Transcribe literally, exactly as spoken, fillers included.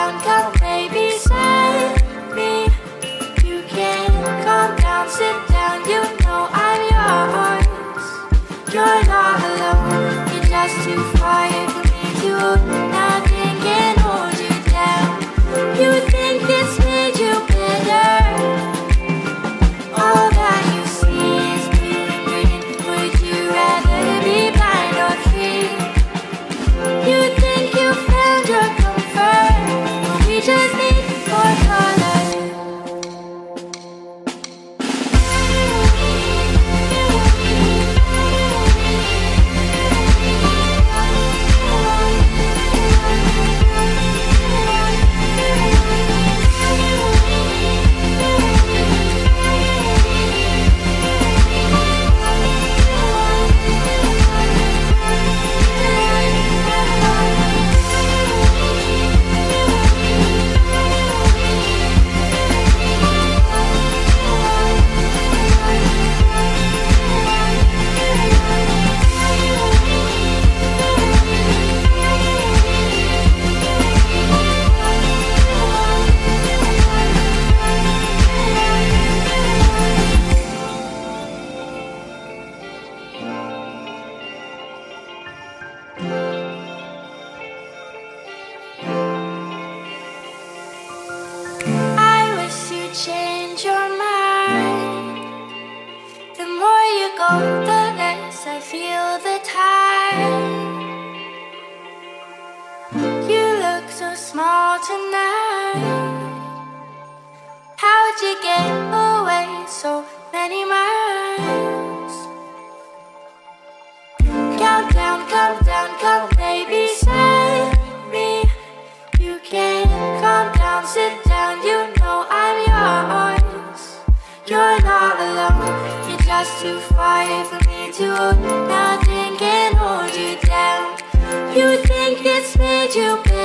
down, come baby, save me. You can calm down, sit down, you know I'm yours. You're not alone, you're just too far for me to hold. Nothing can hold you down. You think it's made you better. All that you see is blue and green. Would you rather be blind or free? You think you found your comfort, but we just need more color. Change your mind. The more you go, the less I feel the time. You look so small tonight. How'd you get away so many miles? Count down, come down, come baby, save me. You can calm down, sit down, you know I'm yours. You're not alone, you're just too far for me to hold. Nothing can hold you down. You think it's made you better.